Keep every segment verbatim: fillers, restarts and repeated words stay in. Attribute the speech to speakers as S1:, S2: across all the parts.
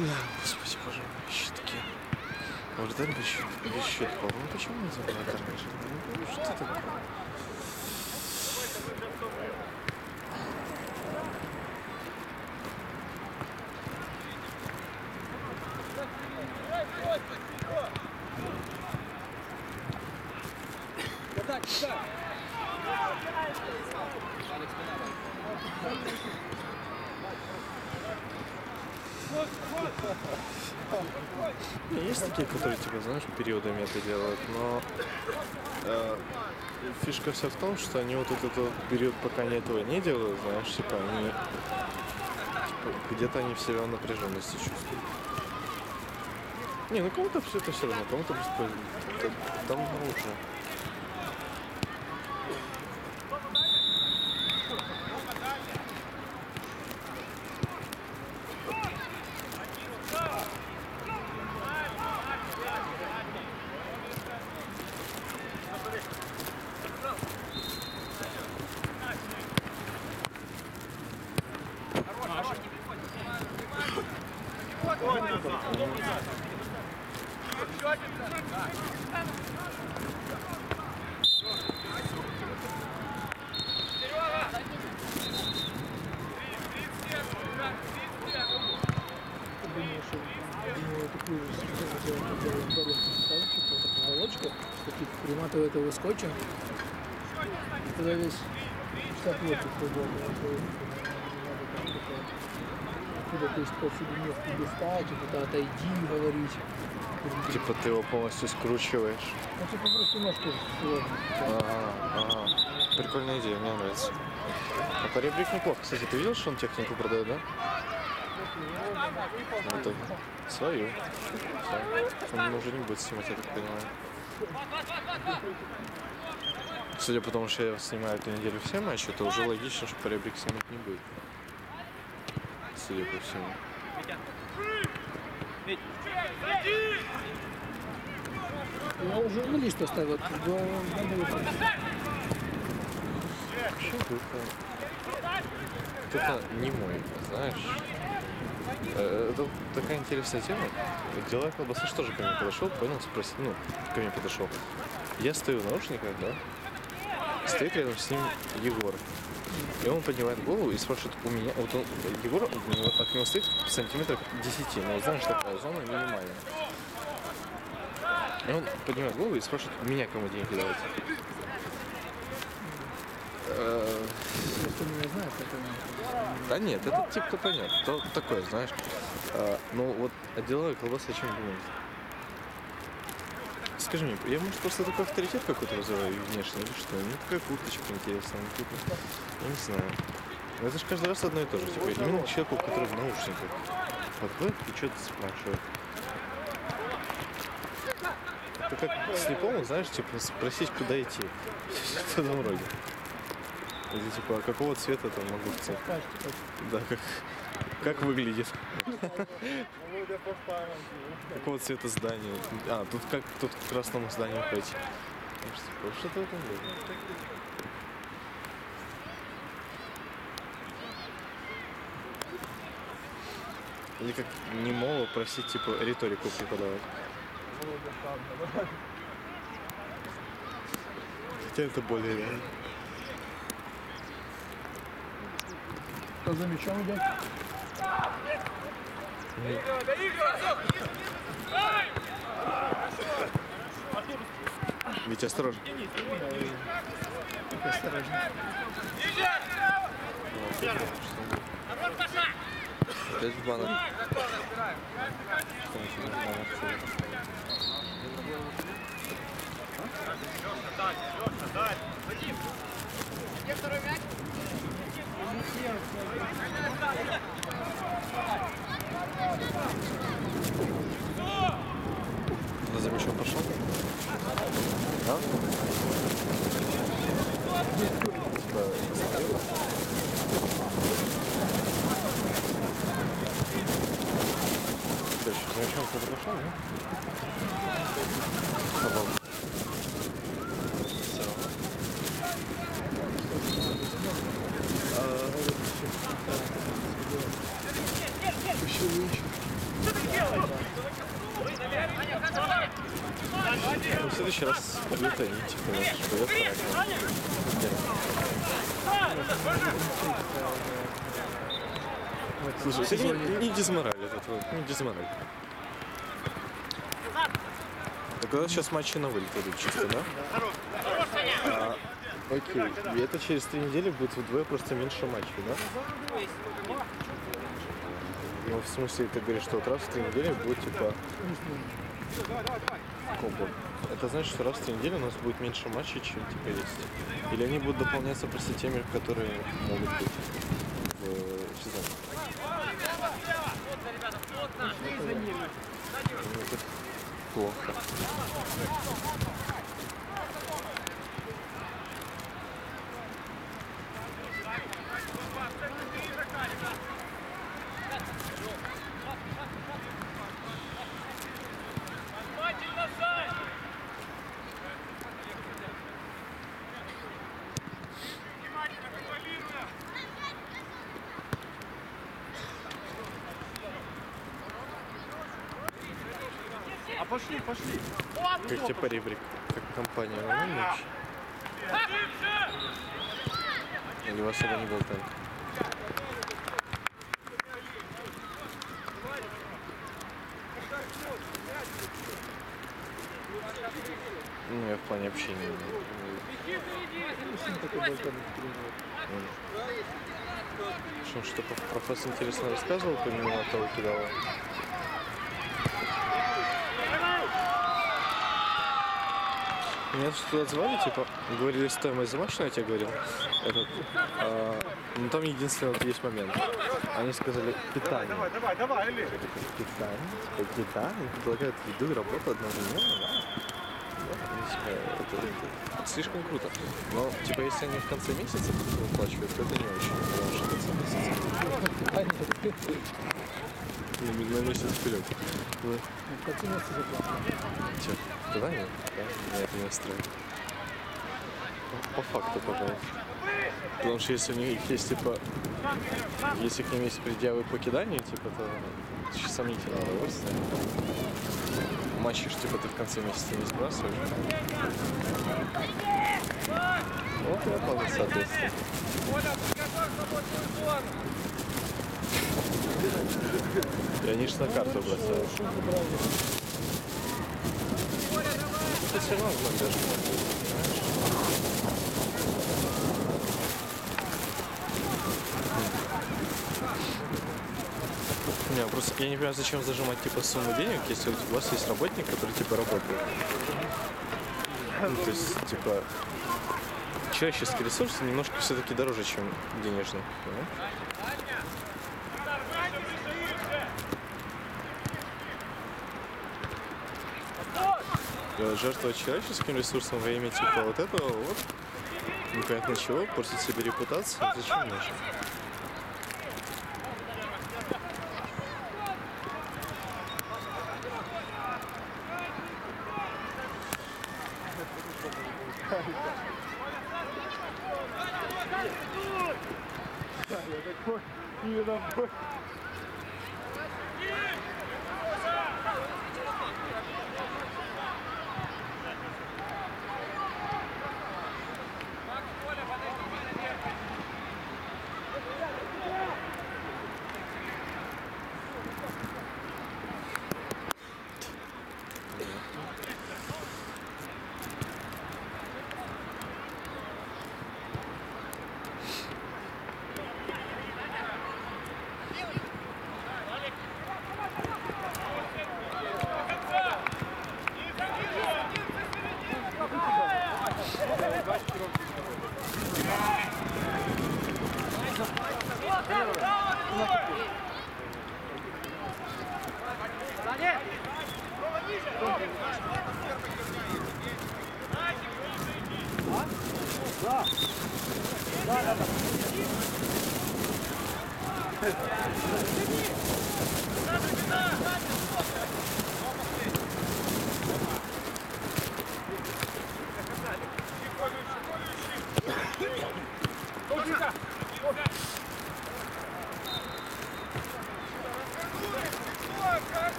S1: Господи, боже мой, щитки. Вратарь без, щит, без щитков. Ну почему не забыл раньше? Ну что такое? Есть такие, которые, типа, знаешь, периодами это делают, но э, фишка вся в том, что они вот этот вот период, пока они этого не делают, знаешь, типа, они типа, где-то они в себе в напряженности чувствуют. Не, ну кому-то все это все равно, кому-то просто там лучше.
S2: Приматывает его скотчем, и тогда весь штат лодки свободный. Откуда то есть повседневности достать, туда отойди, говорить.
S1: Типа ты его полностью скручиваешь.
S2: Ну типа просто ножку сложно.
S1: Ага, ага. Прикольная идея, мне нравится. А поребрик неплохо. Кстати, ты видел, что он технику продает, да? Вот так. Свою. Все. Он уже не будет снимать, я так понимаю. Судя по тому, что я снимаю эту неделю все матчи, то уже логично, что поребрик снимать не будет. Судя по всему.
S2: Я уже журналист оставил.
S1: Это не мой, знаешь. Это такая интересная тема. Деловая колбаса что же ко мне подошел, понял, спросил, ну, ко мне подошел. Я стою в наушниках, да, стоит рядом с ним Егор. И он поднимает голову и спрашивает у меня, вот он, Егор, от него стоит в сантиметрах десяти, ну, знаешь, такая зона минимальная. И он поднимает голову и спрашивает у меня, кому деньги давать.
S2: Кто меня знает, это...
S1: Да нет, это тип, кто поймет. То такое, знаешь. А, ну вот, а деловая колбаса о чем думает? Скажи мне, я, может, просто такой авторитет какой-то вызываю внешний или что? Ну, такая курточка интересная, ну, я не знаю. Но это же каждый раз одно и то же. Типа, именно человеку, который в наушниках подходит и что-то спрашивает. Это как слепому, знаешь, типа, спросить, куда идти. В этом роде. Или типа, а какого цвета там огурцы? Да, как, как выглядит? Какого цвета здания? А, тут как тут к красному зданию пойти. Что-то в этом было. Или как немого просить, типа, риторику преподавать. Хотя это более реально.
S2: Кто за мячом идет?
S1: Витя, осторожно.
S2: Осторожно.
S1: Опять в банок. Что мы сегодня в банок целый?
S3: Где второй мяч?
S1: Кто за мячом пошел? А? Дальше, за мячом кто-то пошел, да? Обалдеть. Все равно.
S2: Еще лучше.
S1: следующий раз побьют они, типа, может, побьет правильно. Слушай, ты не, не дизмораль этот вот, не дизмораль. А когда сейчас матчи на вылет идут чисто, да? А, окей, и это через три недели будет вдвое просто меньше матчей, да? Ну, в смысле, ты говоришь, что вот раз в три недели будет, типа... Коба. Это значит, что раз в три недели у нас будет меньше матчей, чем теперь есть. Или они будут дополняться просто теми, которые могут быть в сезоне. Ну, это плохо.
S3: А пошли, пошли.
S1: Как тебе поребрик? Как компания нормальная вообще? Или у вас это не был танк? Ну, я в плане общения. Что, что про вас интересно рассказывал, помимо того кидала? Меня что-то отзвали, типа, говорили стоимость замашина, я тебе говорил. Этот, а, ну там единственный вот есть момент. Они сказали питание.
S3: Давай, давай, давай, Эли.
S1: Питание, типа, питание, предлагают еду и работу одновременно, да? Да, это, это слишком круто. Но, типа, если они в конце месяца выплачивают, то это не очень, потому что в конце месяца. На, на месяц вперед. Да.
S2: В конце месяца заплатили.
S1: Че, туда нет? Да? Меня это не устроит. По факту, пожалуйста. Потому что если у них есть, типа, если к ним есть предъявы по киданию, типа, то очень сомнительное удовольствие. Матчи ж, типа, ты в конце месяца не сбрасываешь. Вот и оплата, соответственно. И они ж на карту бросают. Это все равно даже. Не, просто я не понимаю, зачем зажимать типа сумму денег, если у вас есть работник, который типа работает. Ну, то есть, типа, человеческий ресурс немножко все-таки дороже, чем денежный. Да? Жертвовать человеческим ресурсом во имя типа вот этого вот, непонятно чего, портить себе репутацию, зачем нужно?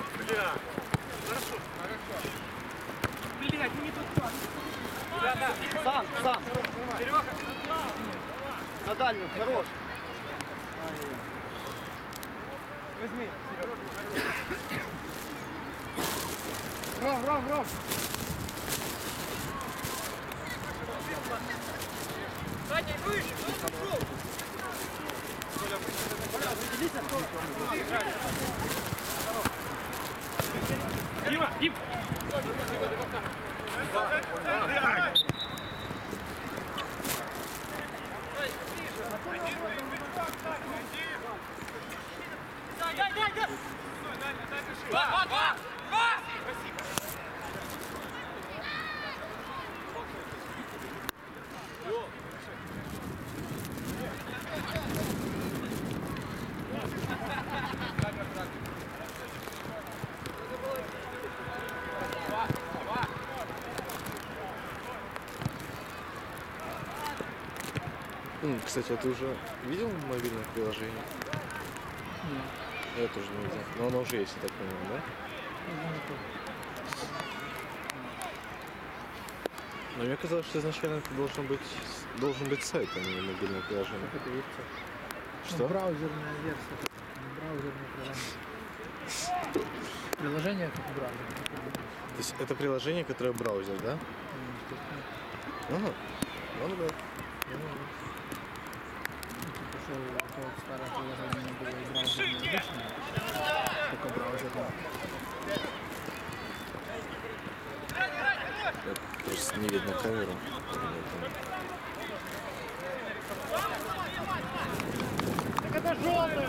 S4: Сам, сам. На дальнюю, хорош. Возьми. Ром, Ром, Ром. Саня, выше, ну Дима, Дим! Два, два, два!
S1: М, Кстати, а ты уже видел мобильное приложение?
S2: Нет.
S1: Я тоже не видел. Но оно уже есть, я так понимаю, да? Но мне казалось, что изначально это должен быть, должен быть сайт, а не мобильное приложение.
S2: Как это есть?
S1: Что?
S2: Ну, браузерная версия. Не браузерное приложение. Приложение как браузер.
S1: То есть это приложение, которое браузер, да? Ага. Ну да.
S2: Пошел то старое приложение было и браузерное обычное, только браузерное.
S1: Просто не видно камеру.
S4: Так это желтый!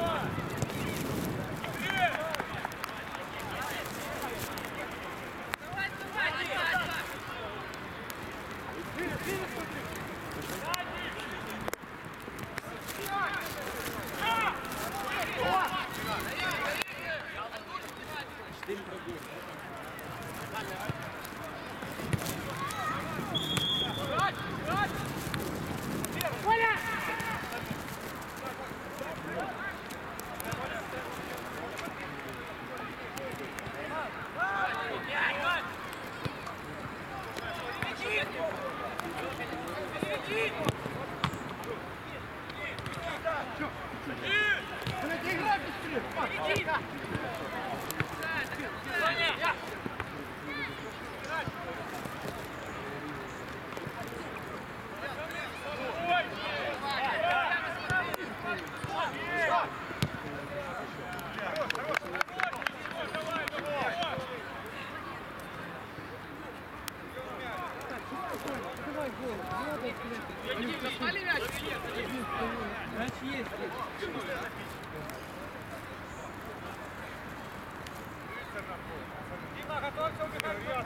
S4: Дима, готовься убегать.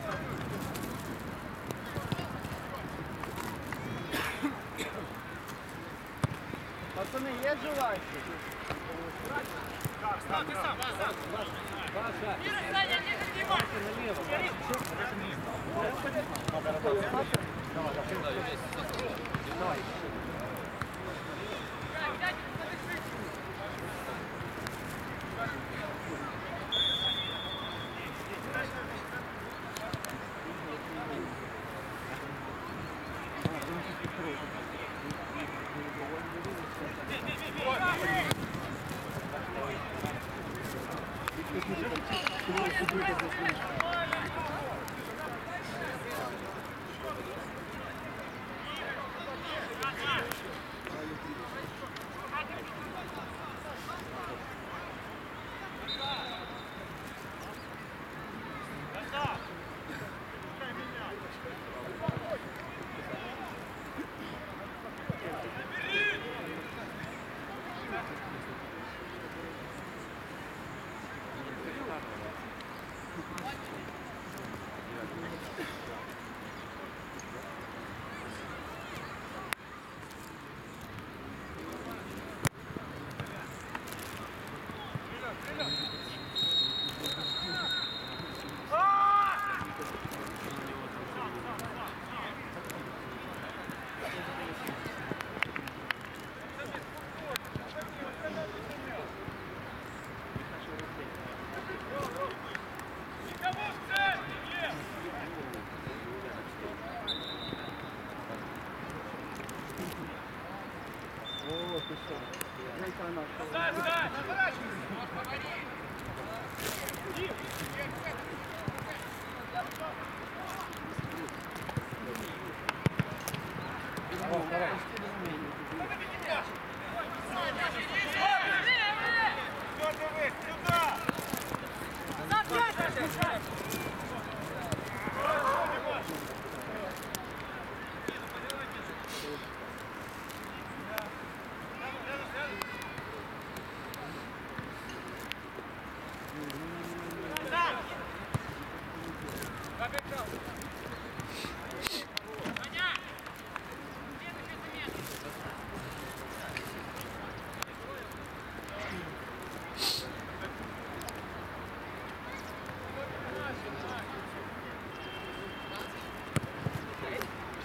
S4: Пацаны, есть желающие? Сам, ты сам, сам. Паша. Саня, не Дима. Давай.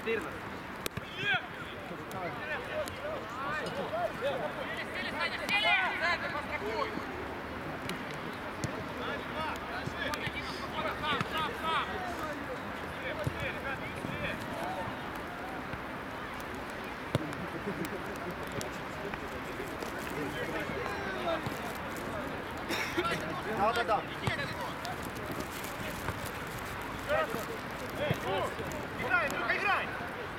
S4: четырнадцать.
S3: Да-да-да. Играй, ну играй!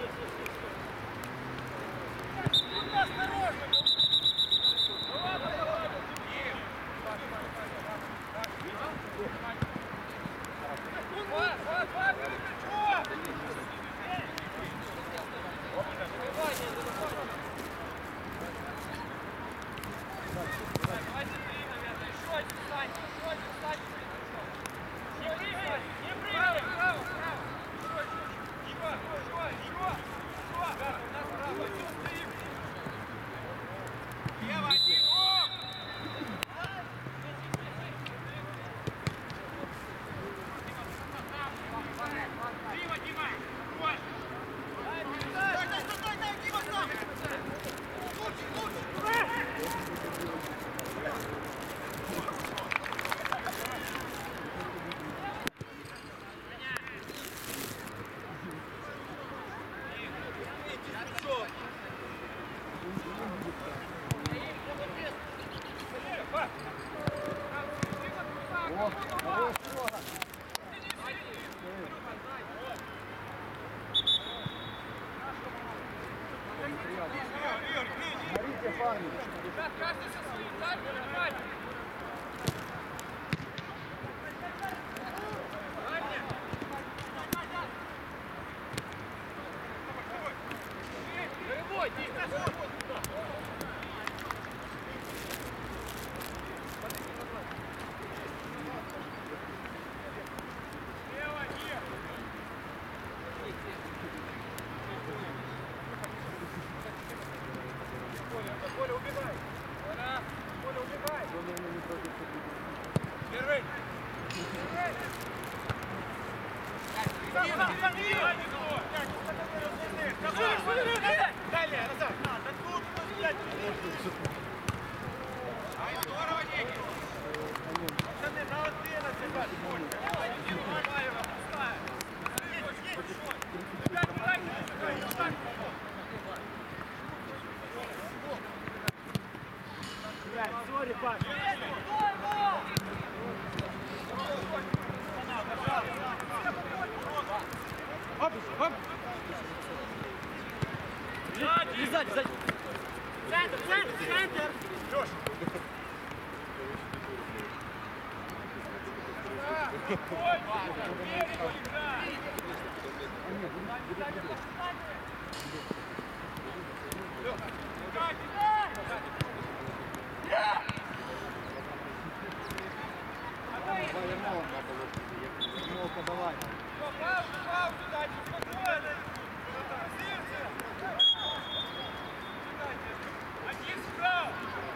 S4: Сзади, сзади. Центр, центр, центр. Леша.
S3: Давай.
S4: Паузу, паузу дайте, спокойно. Один справа.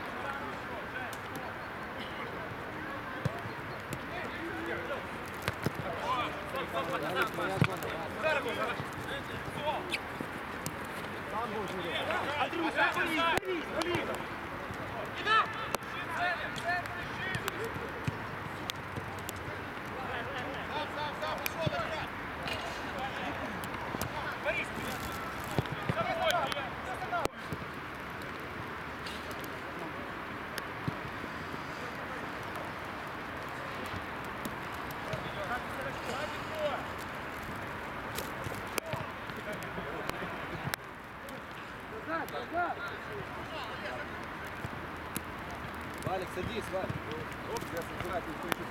S3: Валик, садись, Валик. Оп, я собираю, ты включишь.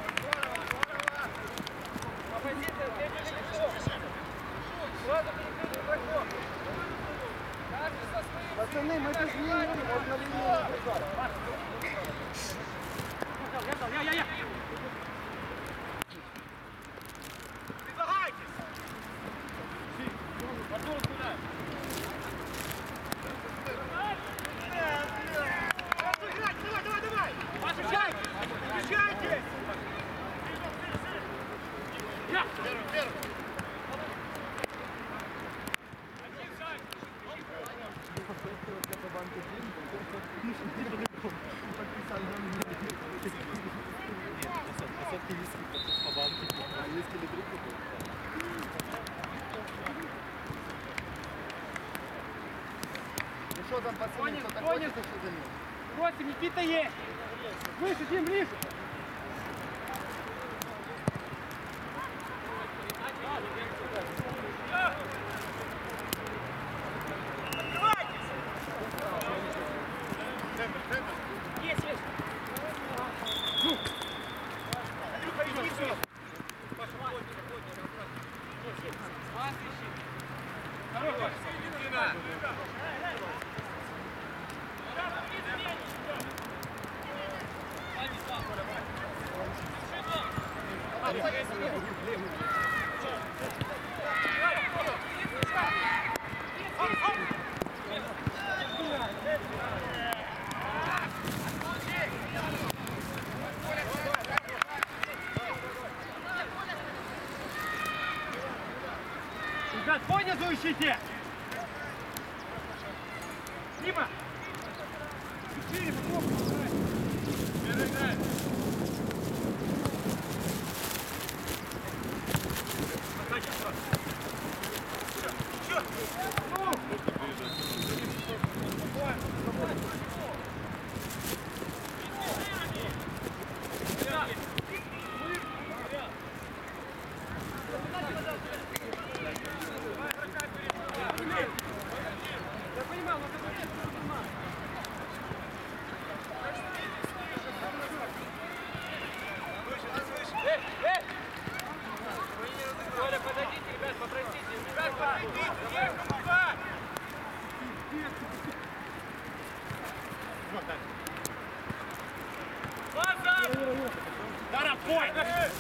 S3: Пацаны, мы без нее, можно линию держать.
S4: Я, я, я.
S3: там пацаны, кто-то хочет еще заметить.
S4: Просим, Никита есть! Выше, Дим, ближе! Есть, есть! Ну! Андрюха, иди сюда! Хорош, Паша! Ребят, понизу ищите! Дима! Четыре, попробуй! Играй! Я понимал, но ты понимаешь. Эй, эй! Коля, подойдите, ребят, попросите. Ребят, подойдите, давай, давай! Базар! Дара, бой!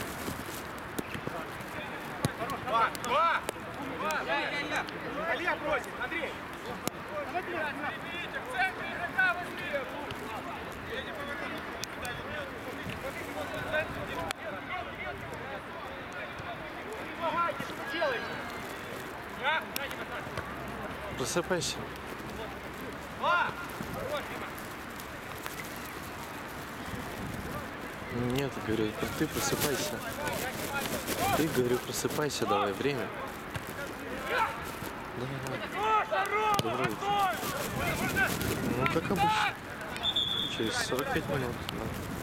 S4: Два, два! Я, я, я! Илья просит, Андрей! Берите, в центре игрока быстрее! Я не поверну, туда не помогайте, что делаете? Я? Дайте поставь.
S1: Просыпайся.
S4: Два! Хорош, Дима!
S1: Нет, говорю, ты просыпайся. Ты, говорю, просыпайся, давай, время. Давай, давай. Доброе утро. Ну, как обычно. Через сорок пять минут. Да.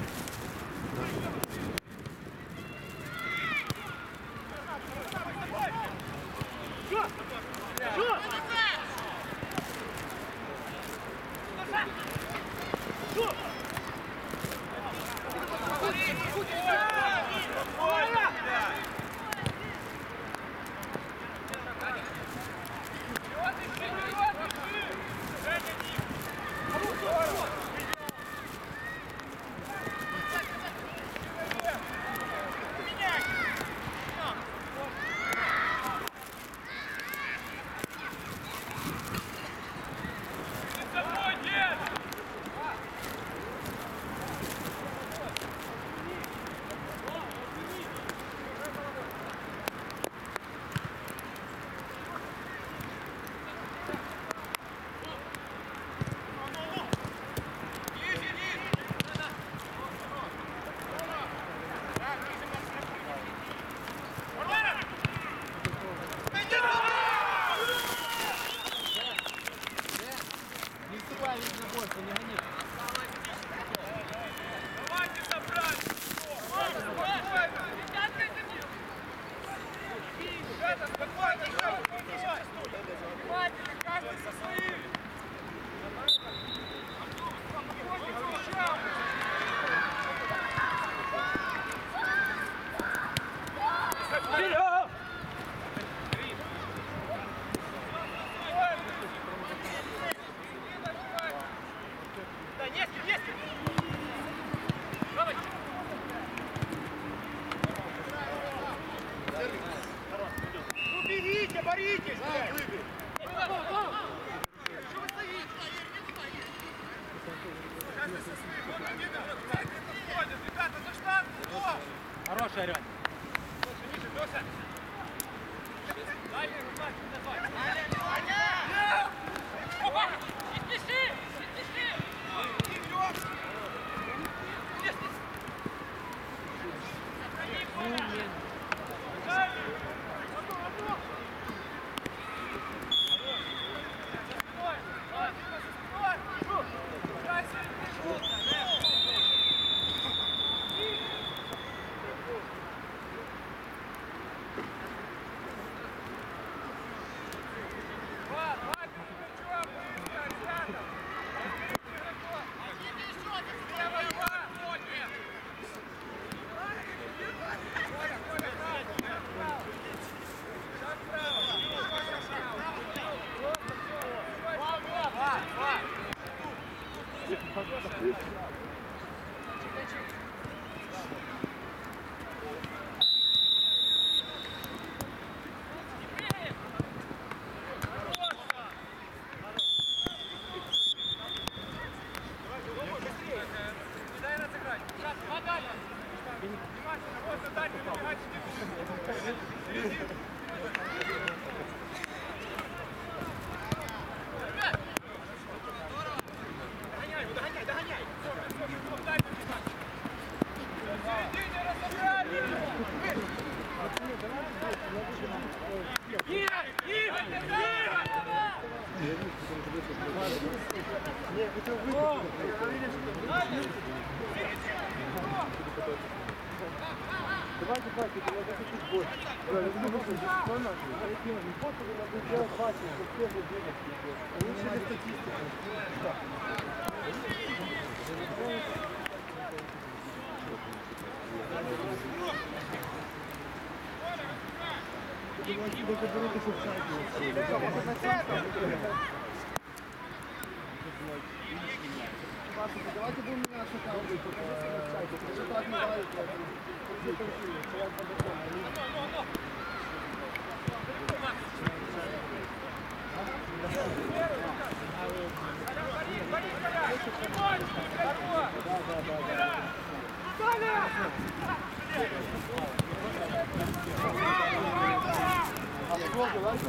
S4: Берите, боритесь! Хороший, Орён. Догоняй, догоняй, догоняй. Игорь! Игорь!
S3: Нет, хотел выйти. Давайте, давайте, я захочу больше. Да, я буду выходить. Что надо? Не просто надо делать батю, чтобы все же делать. Улучшили статистику. Давайте, только берите Давайте будем меня шоколад. Шоколад не давайте. А сколько, ладно?